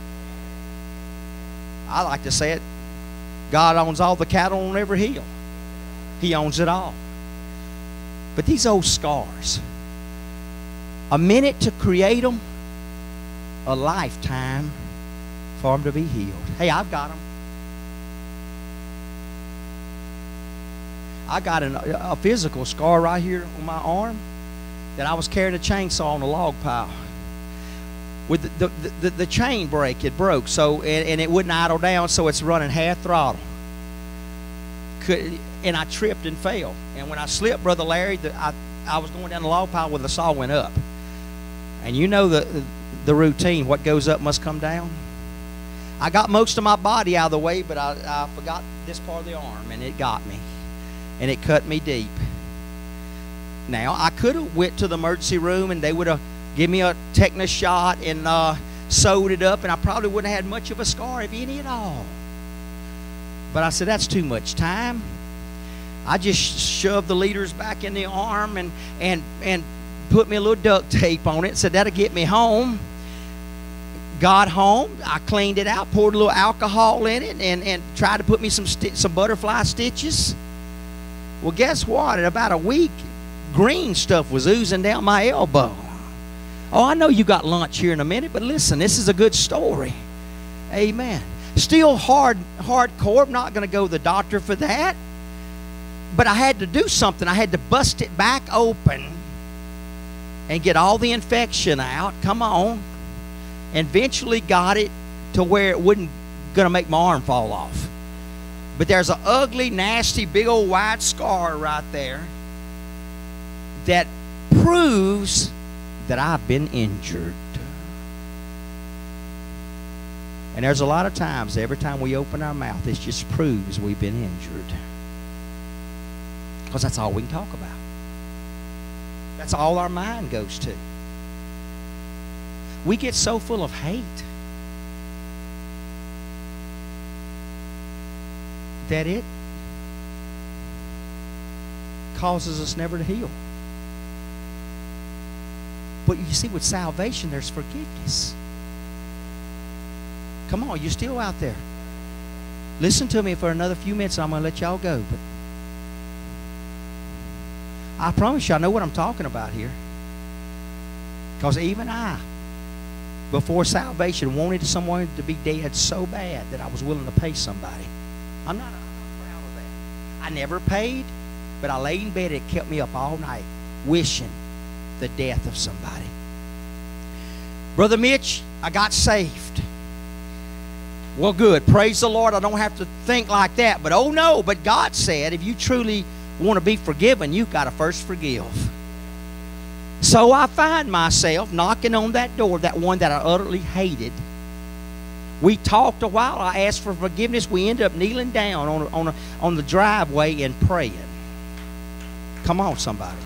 I like to say it, God owns all the cattle on every hill. He owns it all. But these old scars, a minute to create them, a lifetime for them to be healed. Hey, I've got them. I got an, a physical scar right here on my arm that I was carrying a chainsaw on a log pile. With the, the, the, the chain brake, it broke, so and, and it wouldn't idle down, so it's running half throttle. Could, and I tripped and fell. And when I slipped, Brother Larry, the, I, I was going down the log pile where the saw went up. And you know the, the routine, what goes up must come down. I got most of my body out of the way, but I, I forgot this part of the arm, and it got me. And it cut me deep. Now, I could have went to the emergency room, and they would have given me a tetanus shot and uh, sewed it up, and I probably wouldn't have had much of a scar, if any at all. But I said, that's too much time. I just shoved the leaders back in the arm and, and, and put me a little duct tape on it. Said, that'll get me home. Got home. I cleaned it out, poured a little alcohol in it, and, and tried to put me some, sti some butterfly stitches. Well, guess what? In about a week, green stuff was oozing down my elbow. Oh, I know you got lunch here in a minute, but listen, this is a good story. Amen. Still hard, hardcore. I'm not going to go to the doctor for that. But I had to do something. I had to bust it back open and get all the infection out. Come on. And eventually got it to where it wasn't going to make my arm fall off. But there's an ugly, nasty, big old wide scar right there that proves that I've been injured. And there's a lot of times, every time we open our mouth, it just proves we've been injured. Because that's all we can talk about. That's all our mind goes to. We get so full of hate that it causes us never to heal. But you see, with salvation, there's forgiveness. Come on, you're still out there. Listen to me for another few minutes, and I'm going to let y'all go. But I promise you, I know what I'm talking about here. Because even I, before salvation, wanted someone to be dead so bad that I was willing to pay somebody. I'm not, I'm not proud of that. I never paid, but I laid in bed and it kept me up all night wishing the death of somebody. Brother Mitch, I got saved. Well, good. Praise the Lord. I don't have to think like that. But oh no, but God said if you truly want to be forgiven, you've got to first forgive. So I find myself knocking on that door, that one that I utterly hated. We talked a while. I asked for forgiveness. We ended up kneeling down on, on, a, on the driveway and praying. Come on, somebody.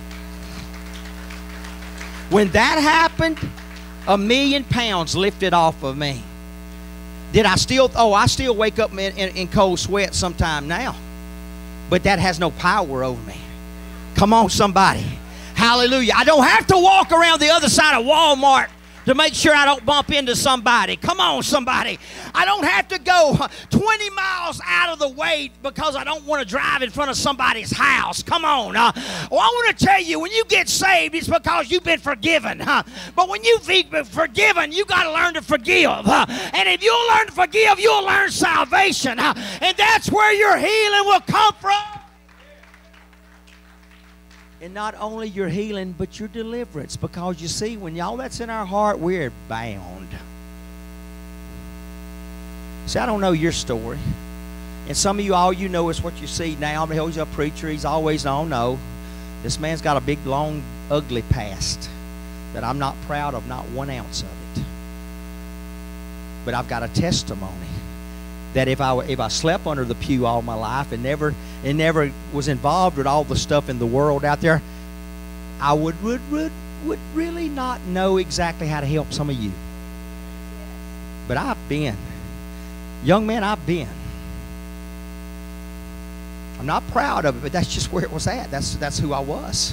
When that happened, a million pounds lifted off of me. Did I still, oh, I still wake up in, in, in cold sweat sometime now. But that has no power over me. Come on, somebody. Hallelujah. I don't have to walk around the other side of Walmart to make sure I don't bump into somebody. Come on, somebody. I don't have to go twenty miles out of the way because I don't want to drive in front of somebody's house. Come on. Uh, well, I want to tell you, when you get saved, it's because you've been forgiven. Huh? But when you've been forgiven, you got to learn to forgive. Huh? And if you'll learn to forgive, you'll learn salvation. Huh? And that's where your healing will come from. And not only your healing, but your deliverance. Because you see, when y'all that's in our heart, we're bound. See, I don't know your story. And some of you, all you know is what you see now. I mean, he's a preacher. He's always, no, no. This man's got a big, long, ugly past that I'm not proud of, not one ounce of it. But I've got a testimony that if I if I slept under the pew all my life and never and never was involved with all the stuff in the world out there, I would would would would really not know exactly how to help some of you. But I've been, young man, I've been. I'm not proud of it, but that's just where it was at. That's that's who I was.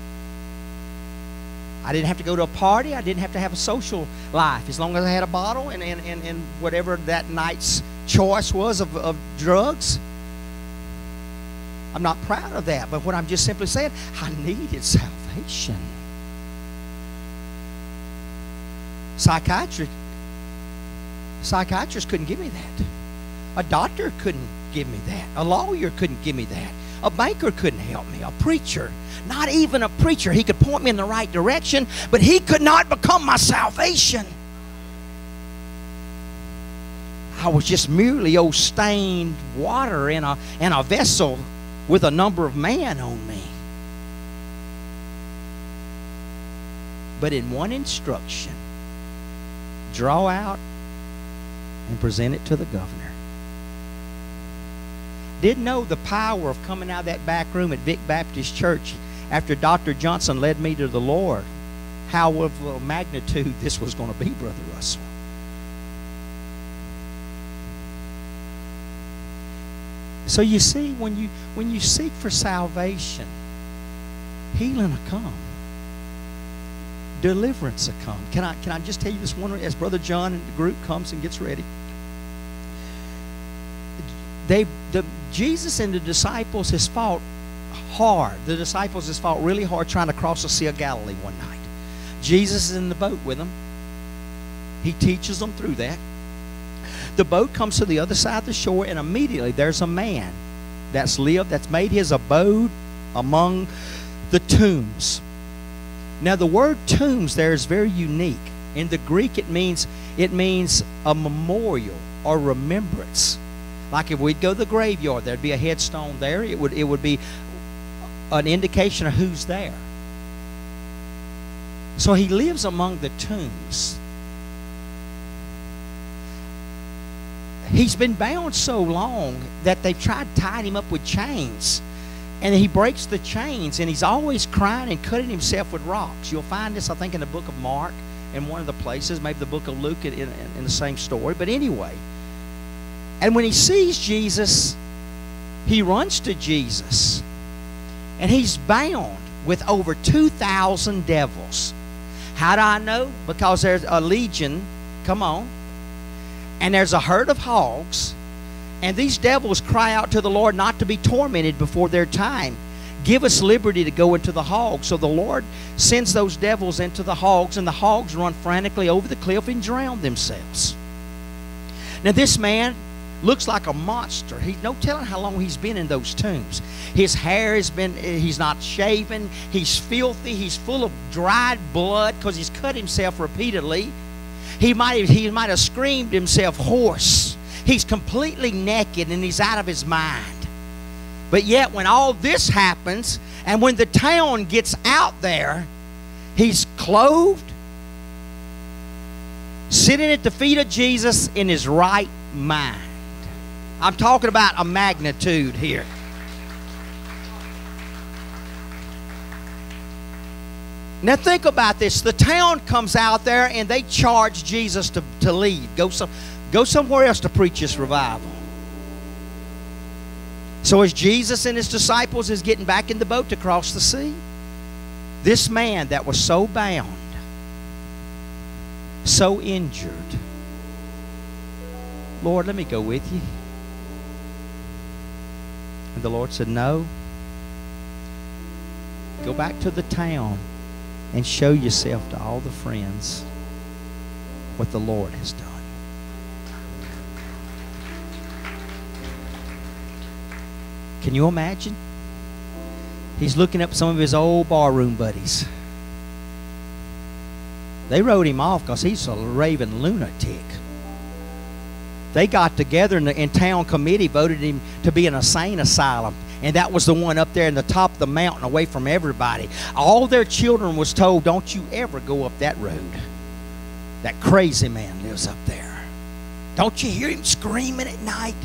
I didn't have to go to a party. I didn't have to have a social life. As long as I had a bottle and, and, and, and whatever that night's choice was of, of drugs. I'm not proud of that. But what I'm just simply saying, I needed salvation. Psychiatrist, psychiatrist couldn't give me that. A doctor couldn't give me that. A lawyer couldn't give me that. A banker couldn't help me. A preacher, not even a preacher. He could point me in the right direction, but he could not become my salvation. I was just merely old stained water in a, in a vessel with a number of man on me. But in one instruction, draw out and present it to the governor. Didn't know the power of coming out of that back room at Vic Baptist Church after Doctor Johnson led me to the Lord. How of a magnitude this was going to be, Brother Russell. So you see, when you when you seek for salvation, healing will come. Deliverance will come. Can I can I just tell you this one as Brother John and the group comes and gets ready? They, the, Jesus and the disciples has fought hard. The disciples has fought really hard trying to cross the Sea of Galilee one night. Jesus is in the boat with them. He teaches them through that. The boat comes to the other side of the shore, and immediately there's a man that's lived, that's made his abode among the tombs. Now, the word tombs there is very unique. In the Greek, it means it means a memorial or remembrance. Like if we'd go to the graveyard, there'd be a headstone there. It would, it would be an indication of who's there. So he lives among the tombs. He's been bound so long that they've tried tying him up with chains. And he breaks the chains, and he's always crying and cutting himself with rocks. You'll find this, I think, in the book of Mark, in one of the places, maybe the book of Luke in, in, in the same story. But anyway, and when he sees Jesus, he runs to Jesus. And he's bound with over two thousand devils. How do I know? Because there's a legion, come on, and there's a herd of hogs, and these devils cry out to the Lord not to be tormented before their time. Give us liberty to go into the hogs. So the Lord sends those devils into the hogs, and the hogs run frantically over the cliff and drown themselves. Now this man looks like a monster. He's no telling how long he's been in those tombs. His hair has been, he's not shaven. He's filthy. He's full of dried blood because he's cut himself repeatedly. He might have, he might have screamed himself hoarse. He's completely naked and he's out of his mind. But yet when all this happens and when the town gets out there, he's clothed, sitting at the feet of Jesus in his right mind. I'm talking about a magnitude here. Now think about this. The town comes out there and they charge Jesus to, to leave. Go, some, go somewhere else to preach this revival. So as Jesus and his disciples is getting back in the boat to cross the sea, this man that was so bound so injured. Lord, let me go with you. And the Lord said, no. Go back to the town and show yourself to all the friends what the Lord has done. Can you imagine? He's looking up some of his old barroom buddies. They wrote him off because he's a raving lunatic. They got together and the in town committee voted him to be an insane asylum. And that was the one up there in the top of the mountain away from everybody. All their children was told, don't you ever go up that road. That crazy man lives up there. Don't you hear him screaming at night?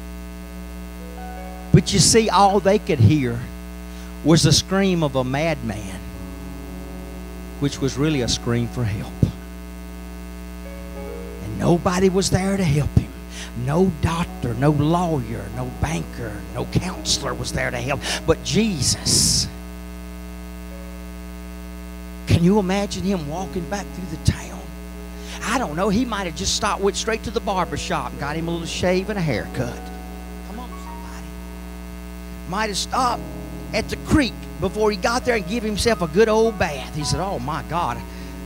But you see, all they could hear was the scream of a madman, which was really a scream for help. And nobody was there to help him. No doctor, no lawyer, no banker, no counselor was there to help, but Jesus. Can you imagine him walking back through the town? I don't know, he might have just stopped, went straight to the barber shop and got him a little shave and a haircut. Come on, somebody. Might have stopped at the creek before he got there and give himself a good old bath. He said, oh my God.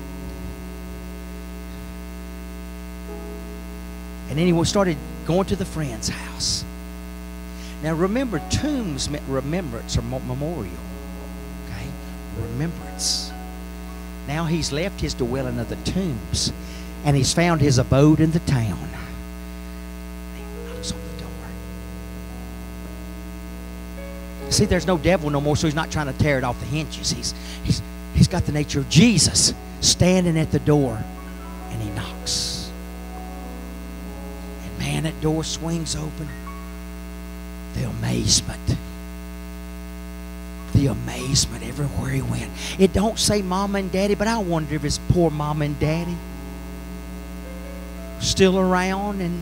And then he started going to the friend's house. Now remember, tombs meant remembrance or memorial. Okay? Remembrance. Now he's left his dwelling of the tombs and he's found his abode in the town. He knocks on the door. See, there's no devil no more, so he's not trying to tear it off the hinges. He's, he's, he's got the nature of Jesus standing at the door, and he knocks. And man, that door swings open. The amazement. The amazement everywhere he went. It don't say mama and daddy, but I wonder if his poor mama and daddy still around. And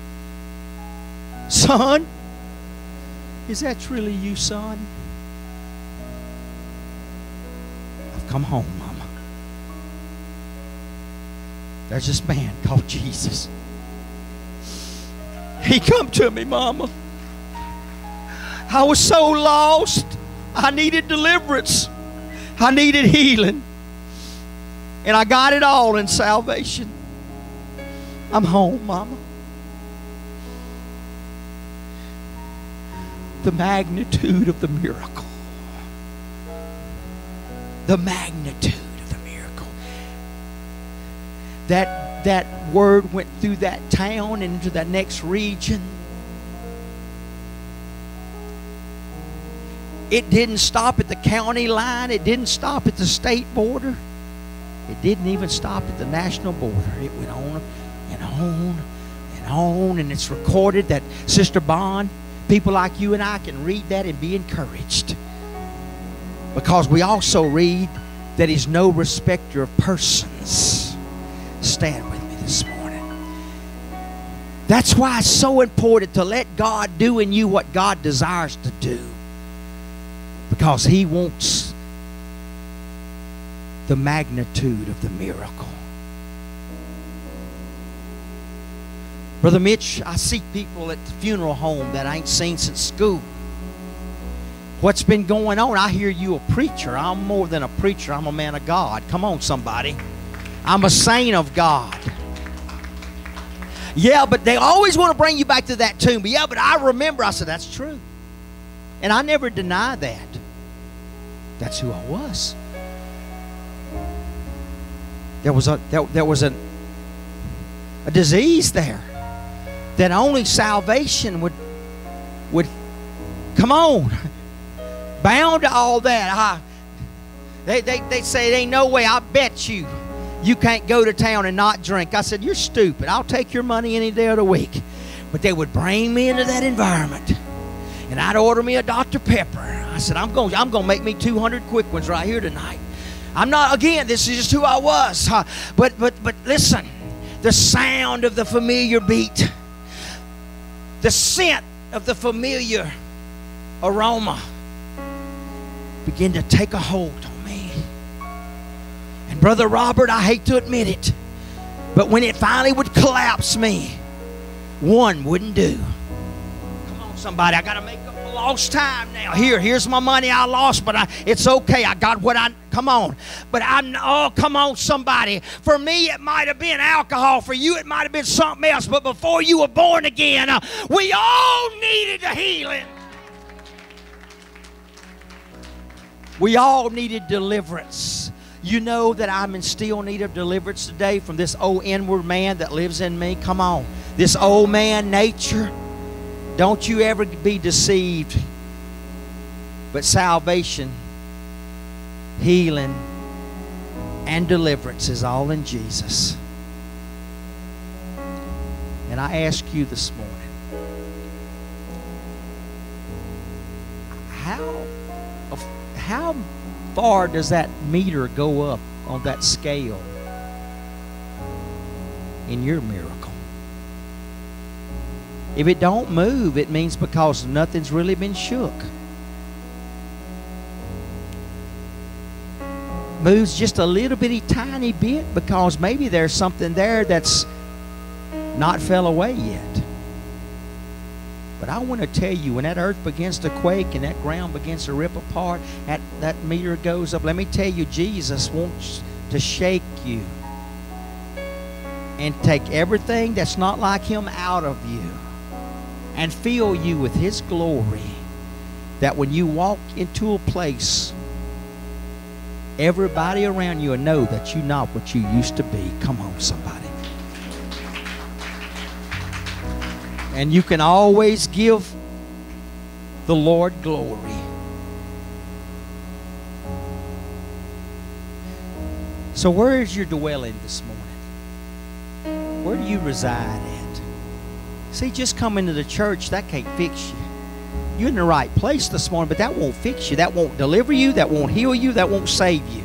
son, is that really you, son? I've come home, mama. There's this man called Jesus. He come to me, mama. I was so lost. I needed deliverance. I needed healing. And I got it all in salvation. I'm home, mama. The magnitude of the miracle. The magnitude of the miracle. That, that word went through that town and into that next region. It didn't stop at the county line. It didn't stop at the state border. It didn't even stop at the national border. It went on and on and on. And it's recorded that Sister Bond, people like you and I can read that and be encouraged. Because we also read that He's no respecter of persons. Stand with me this morning. That's why it's so important to let God do in you what God desires to do. Because He wants the magnitude of the miracle. Brother Mitch, I see people at the funeral home that I ain't seen since school. What's been going on? I hear you a preacher. I'm more than a preacher. I'm a man of God. Come on, somebody. I'm a saint of God. Yeah, but they always want to bring you back to that tomb. But yeah, but I remember. I said, that's true. And I never deny that. That's who I was. There was a there, there was a a disease there that only salvation would would come on. Bound to all that. I, they, they, they say, there ain't no way. I bet you you can't go to town and not drink. I said, you're stupid. I'll take your money any day of the week. But they would bring me into that environment. And I'd order me a Doctor Pepper. I said, I'm going I'm going to make me two hundred quick ones right here tonight. I'm not, again, this is just who I was. Huh? But, but, but listen, the sound of the familiar beat, the scent of the familiar aroma begin to take a hold on me. And Brother Robert, I hate to admit it, But when it finally would collapse me, one wouldn't do. Come on, somebody. I got to make up for lost time now. Here, here's my money I lost, but I, it's okay. I got what I, come on. But I'm, oh, come on, somebody. For me, it might have been alcohol. For you, it might have been something else. But before you were born again, uh, we all needed a healing. We all needed deliverance. You know that I'm in still need of deliverance today from this old inward man that lives in me. Come on. This old man nature. Don't you ever be deceived. But salvation, healing, and deliverance is all in Jesus. And I ask you this morning, how, how far does that meter go up on that scale in your miracle? If it don't move, it means because nothing's really been shook. Moves just a little bitty tiny bit because maybe there's something there that's not fell away yet. But I want to tell you, when that earth begins to quake and that ground begins to rip apart, that, that meter goes up. Let me tell you, Jesus wants to shake you and take everything that's not like Him out of you and fill you with His glory, that when you walk into a place, everybody around you will know that you're not what you used to be. Come on, somebody. And you can always give the Lord glory. So where is your dwelling this morning? Where do you reside at? See, just coming to the church, that can't fix you. You're in the right place this morning, but that won't fix you. That won't deliver you. That won't heal you. That won't save you.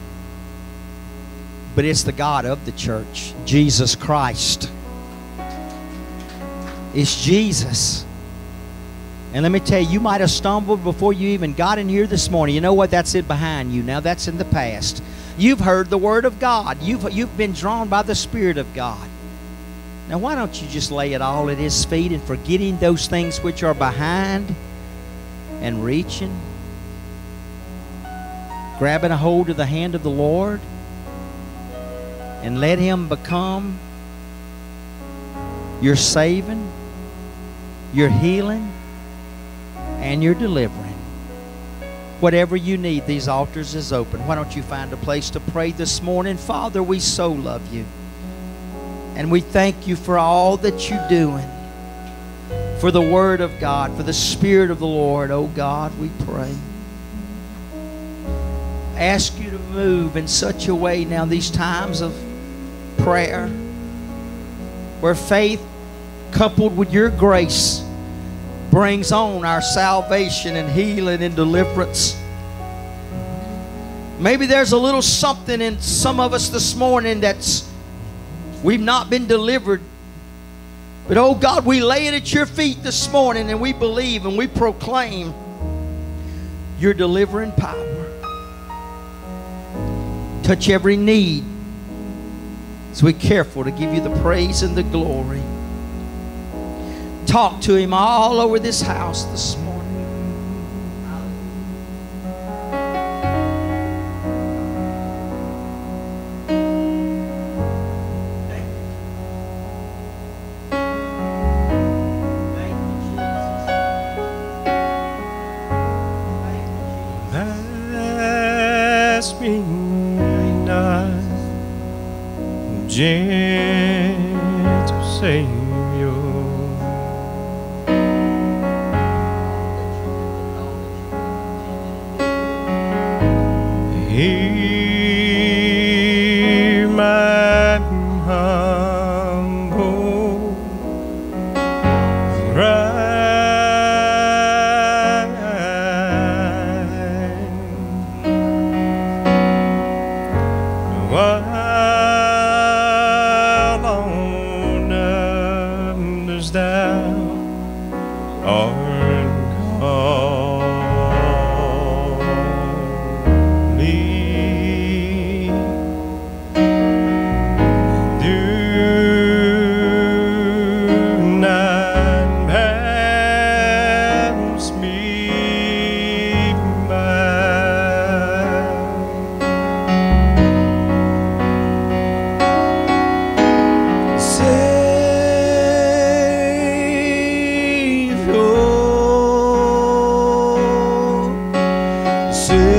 But it's the God of the church, Jesus Christ. It's Jesus. And let me tell you, you might have stumbled before you even got in here this morning. You know what? That's it behind you. Now that's in the past. You've heard the Word of God. You've, you've been drawn by the Spirit of God. Now why don't you just lay it all at His feet and forgetting those things which are behind and reaching, grabbing a hold of the hand of the Lord and let Him become your saving, your healing, and your delivering. Whatever you need, these altars is open. Why don't you find a place to pray this morning? Father, we so love You. And we thank You for all that You're doing. For the Word of God, for the Spirit of the Lord. Oh God, we pray. Ask You to move in such a way now, these times of prayer, where faith coupled with Your grace brings on our salvation and healing and deliverance. Maybe there's a little something in some of us this morning that's we've not been delivered. But oh God, we lay it at Your feet this morning and we believe and we proclaim Your delivering power. Touch every need. So we're careful to give You the praise and the glory. Talk to Him all over this house this morning. Ask me not, gentle Savior, hear my humble cry. While on others thou art calling. say